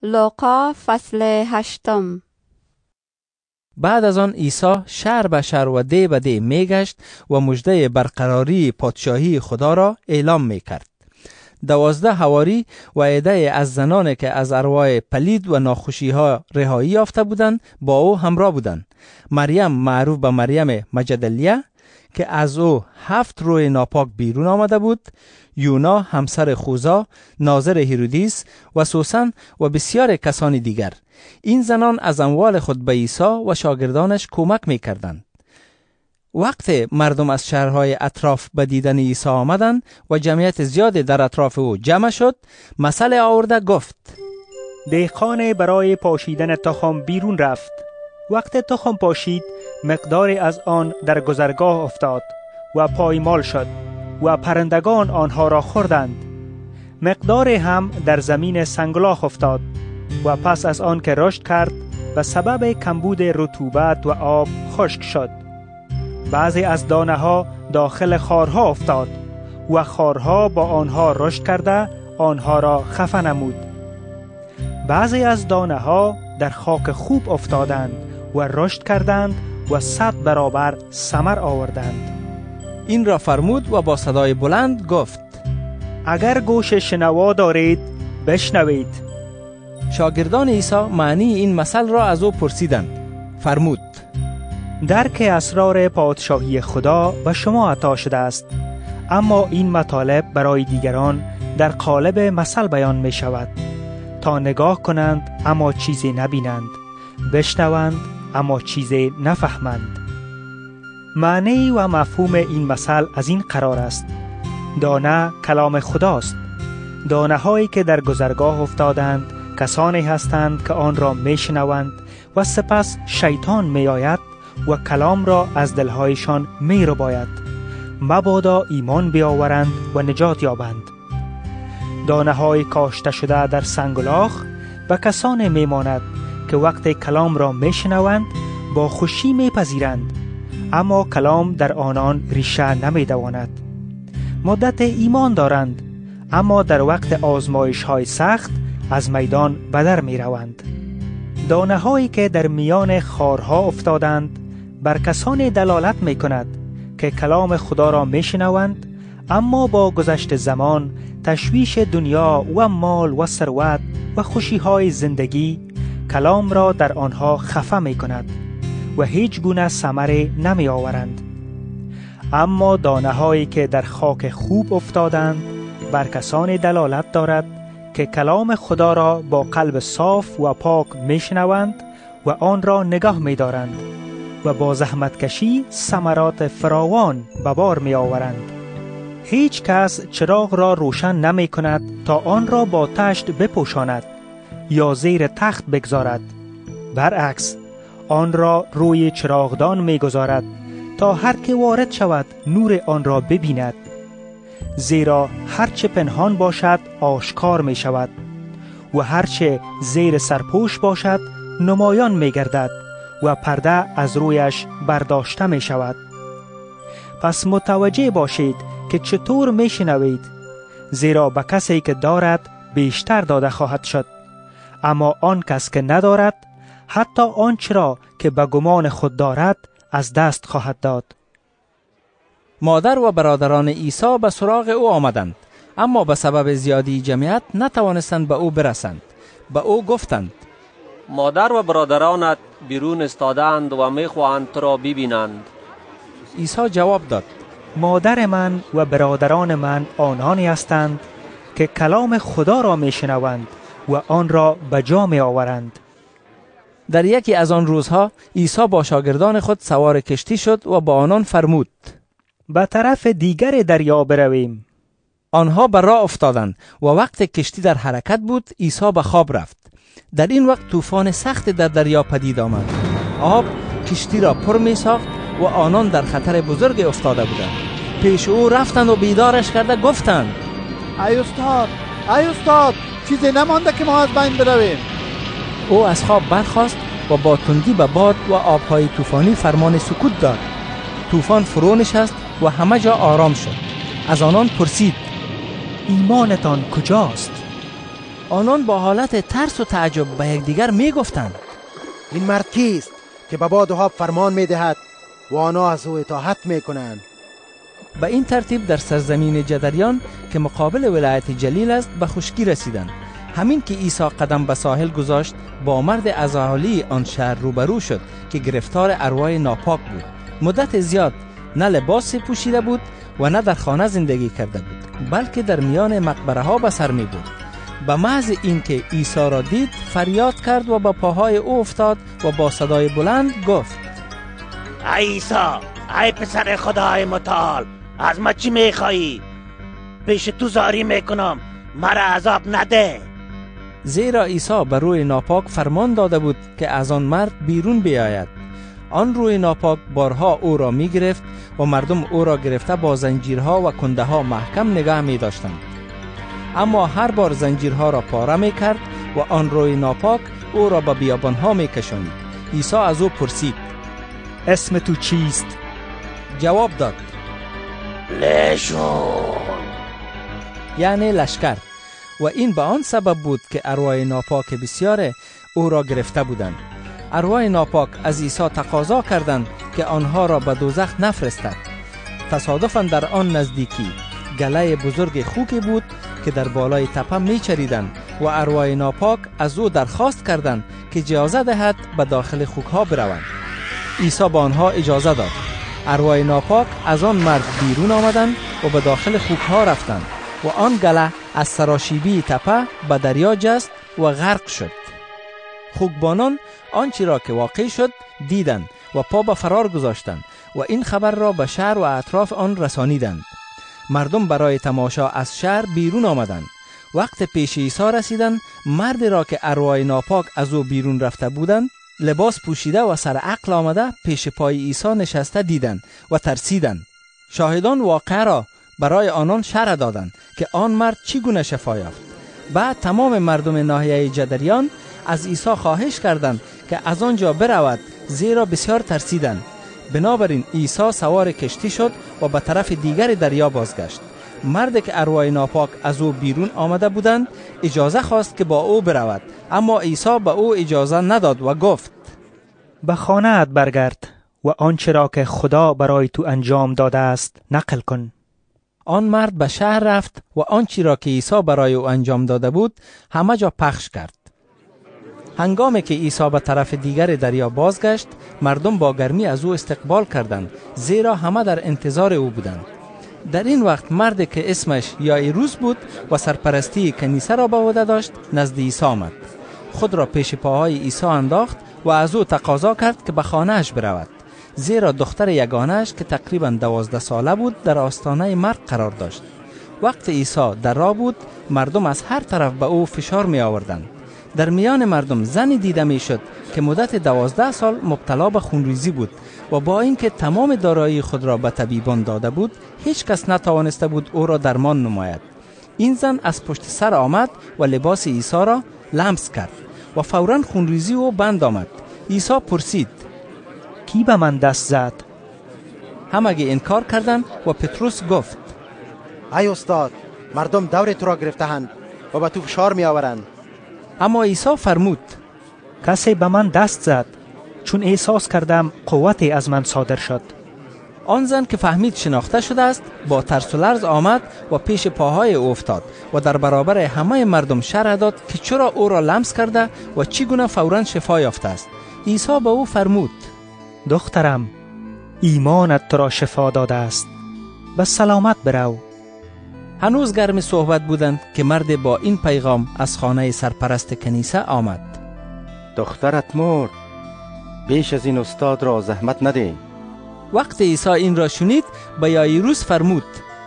لوقا فصل 8. بعد از آن عیسی شهر به شهر و ده به ده میگشت و مژده برقراری پادشاهی خدا را اعلام میکرد. 12 حواری و عده از زنان که از ارواح پلید و ناخوشی ها رهایی یافته بودند با او همراه بودند. مریم معروف به مریم مجدلیه که از او 7 روح ناپاک بیرون آمده بود، یونا همسر خوزا، ناظر هیرودیس و سوسن و بسیار کسان دیگر. این زنان از اموال خود به عیسی و شاگردانش کمک می‌کردند. وقت مردم از شهرهای اطراف به دیدن عیسی آمدند و جمعیت زیادی در اطراف او جمع شد، مثل آورده گفت: دهقان برای پاشیدن تخم بیرون رفت. وقت تخم پاشید، مقداری از آن در گذرگاه افتاد و پایمال شد و پرندگان آنها را خوردند. مقداری هم در زمین سنگلاخ افتاد و پس از آن که رشد کرد به سبب کمبود رطوبت و آب خشک شد. بعضی از دانه ها داخل خارها افتاد و خارها با آنها رشد کرده آنها را خفه نمود. بعضی از دانه ها در خاک خوب افتادند و رشد کردند و 100 برابر ثمر آوردند. این را فرمود و با صدای بلند گفت: اگر گوش شنوا دارید بشنوید. شاگردان عیسی معنی این مثل را از او پرسیدند. فرمود: درک اسرار پادشاهی خدا به شما عطا شده است، اما این مطالب برای دیگران در قالب مثل بیان می شود، تا نگاه کنند اما چیزی نبینند، بشنوند اما چیزی نفهمند. معنی و مفهوم این مثل از این قرار است: دانه کلام خداست. دانه هایی که در گذرگاه افتادند کسانی هستند که آن را می شنوند و سپس شیطان می آید و کلام را از دلهایشان می رباید، مبادا ایمان بیاورند و نجات یابند. دانه های کاشته شده در سنگلاخ و کسانی می ماند که وقتی کلام را می شنوند با خوشی می پذیرند، اما کلام در آنان ریشه نمی دواند. مدت ایمان دارند، اما در وقت آزمایش های سخت از میدان بدر می روند. دانه هایی که در میان خارها افتادند بر کسانی دلالت می کند که کلام خدا را می شنوند، اما با گذشت زمان تشویش دنیا و مال و ثروت و خوشی های زندگی کلام را در آنها خفه می کند و هیچ گونه ثمری نمی آورند. اما دانه هایی که در خاک خوب افتادند بر کسانی دلالت دارد که کلام خدا را با قلب صاف و پاک می شنوند و آن را نگاه می دارند و با زحمتکشی ثمرات فراوان به بار می آورند. هیچ کس چراغ را روشن نمی کند تا آن را با تشت بپوشاند یا زیر تخت بگذارد. برعکس، آن را روی چراغدان می گذارد تا هر که وارد شود نور آن را ببیند. زیرا هرچه پنهان باشد آشکار می شود و هرچه زیر سرپوش باشد نمایان می گردد و پرده از رویش برداشته می شود. پس متوجه باشید که چطور می شنوید، زیرا به کسی که دارد بیشتر داده خواهد شد، اما آن کس که ندارد حتی آنچه را که به گمان خود دارد از دست خواهد داد. مادر و برادران عیسی به سراغ او آمدند، اما به سبب زیادی جمعیت نتوانستند به او برسند. به او گفتند: مادر و برادرانت بیرون استادند و میخواهند تو را ببینند. عیسی جواب داد: مادر من و برادران من آنانی هستند که کلام خدا را میشنوند و آن را به جا می آورند. در یکی از آن روزها عیسی با شاگردان خود سوار کشتی شد و با آنان فرمود: به طرف دیگر دریا برویم. آنها به راه افتادند و وقت کشتی در حرکت بود عیسی به خواب رفت. در این وقت طوفان سخت در دریا پدید آمد. آب کشتی را پر می ساخت و آنان در خطر بزرگ افتاده بودند. پیش او رفتند و بیدارش کرده گفتند: ای استاد چیزی نمانده که ما از بین برویم. او از خواب برخاست و با تندی به باد و آبهای طوفانی فرمان سکوت داد. طوفان فرو نشست و همه جا آرام شد. از آنان پرسید: ایمانتان کجاست؟ آنان با حالت ترس و تعجب به یکدیگر میگفتند: این مرد کیست که به باد و آب فرمان میدهد و آنها از او اطاعت میکنند؟ به این ترتیب در سرزمین جدریان که مقابل ولایت جلیل است به خشکی رسیدند. همین که عیسی قدم به ساحل گذاشت با مرد از اهالی آن شهر روبرو شد که گرفتار ارواح ناپاک بود. مدت زیاد نه لباس پوشیده بود و نه در خانه زندگی کرده بود، بلکه در میان مقبره ها به سر می بود. به محض اینکه عیسی را دید فریاد کرد و به پاهای او افتاد و با صدای بلند گفت: ای عیسی، ای پسر خدای متعال، از ما چی میخوایی؟ پیش تو زاری میکنم، مرا عذاب نده. زیرا عیسی به روح ناپاک فرمان داده بود که از آن مرد بیرون بیاید. آن روح ناپاک بارها او را می گرفت و مردم او را گرفته با زنجیرها و کنده ها محکم نگاه می داشتند. اما هر بار زنجیرها را پاره می کرد و آن روح ناپاک او را به بیابانها می کشانید. عیسی از او پرسید: اسم تو چیست؟ جواب داد: لشون، یعنی لشکر. و این به آن سبب بود که ارواح ناپاک بسیار او را گرفته بودند. ارواح ناپاک از عیسی تقاضا کردند که آنها را به دوزخ نفرستد. تصادفاً در آن نزدیکی گله بزرگ خوکی بود که در بالای تپه می چریدند و ارواح ناپاک از او درخواست کردند که اجازه دهد به داخل خوک ها بروند. عیسی به آنها اجازه داد. ارواح ناپاک از آن مرد بیرون آمدند و به داخل خوک ها رفتند و آن گله از سراشیبی تپه به دریا جست و غرق شد. خوکبانان آنچه را که واقع شد دیدند و پا به فرار گذاشتند و این خبر را به شهر و اطراف آن رسانیدند. مردم برای تماشا از شهر بیرون آمدند. وقت پیش عیسی رسیدند، مردی را که ارواح ناپاک از او بیرون رفته بودند لباس پوشیده و سر عقل آمده پیش پای عیسی نشسته دیدند و ترسیدند. شاهدان واقعه را برای آنان شرح دادند که آن مرد چگونه شفا یافت. بعد تمام مردم ناحیه جدریان از عیسی خواهش کردند که از آنجا برود، زیرا بسیار ترسیدند. بنابراین عیسی سوار کشتی شد و به طرف دیگر دریا بازگشت. مردی که ارواح ناپاک از او بیرون آمده بودند اجازه خواست که با او برود، اما عیسی به او اجازه نداد و گفت: به خانه‌ات برگرد و آنچه را که خدا برای تو انجام داده است نقل کن. آن مرد به شهر رفت و آنچه را که عیسی برای او انجام داده بود همه جا پخش کرد. هنگامی که عیسی به طرف دیگر دریا بازگشت، مردم با گرمی از او استقبال کردند، زیرا همه در انتظار او بودند. در این وقت مردی که اسمش یائیروس بود و سرپرستی کنیسه را به عهده داشت نزد عیسی آمد. خود را پیش پاهای عیسی انداخت و از او تقاضا کرد که به خانه‌اش برود، زیرا دختر یگانه‌اش که تقریباً 12 ساله بود در آستانه مرگ قرار داشت. وقت عیسی در راه بود، مردم از هر طرف به او فشار می آوردند. در میان مردم زنی دیده می شد که مدت 12 سال مبتلا به خونریزی بود و با اینکه تمام دارایی خود را به طبیبان داده بود، هیچ کس نتوانسته بود او را درمان نماید. این زن از پشت سر آمد و لباس عیسی را لمس کرد و فوراً خونریزی او بند آمد. عیسی پرسید: کی به من دست زد؟ همگی انکار کردند و پتروس گفت: ای استاد، مردم دور تو را گرفته‌اند و به تو فشار می آورند. اما عیسی فرمود: کسی به من دست زد، چون احساس کردم قوتی از من صادر شد. آن زن که فهمید شناخته شده است با ترس و لرز آمد و پیش پاهای او افتاد و در برابر همه مردم شرح داد که چرا او را لمس کرده و چگونه فوراً شفا یافته است. عیسی به او فرمود: دخترم، ایمانت تو را شفا داده است، به سلامت برو. هنوز گرم صحبت بودند که مرد با این پیغام از خانه سرپرست کنیسه آمد: دخترت مرد، بیش از این استاد را زحمت نده. وقت عیسی این را شنید به یائیروس فرمود: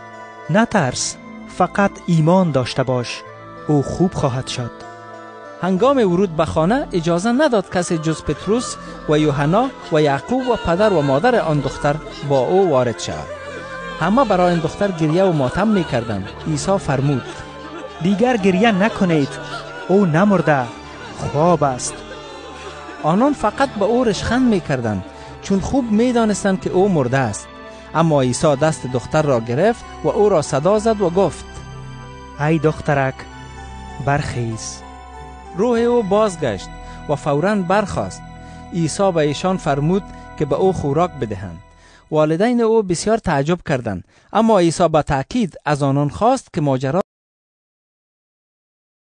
نترس، فقط ایمان داشته باش، او خوب خواهد شد. هنگام ورود به خانه اجازه نداد کسی جز پتروس و یوحنا و یعقوب و پدر و مادر آن دختر با او وارد شود. همه برای این دختر گریه و ماتم می کردند. عیسی فرمود: دیگر گریه نکنید، او نمرده، خواب است. آنان فقط به او رشخند می کردند، چون خوب می دانستند که او مرده است. اما عیسی دست دختر را گرفت و او را صدا زد و گفت: ای دخترک، برخیز. روح او بازگشت و فوراً برخاست. عیسی به ایشان فرمود که به او خوراک بدهند. والدین او بسیار تعجب کردند، اما عیسی با تأکید از آنان خواست که ماجرا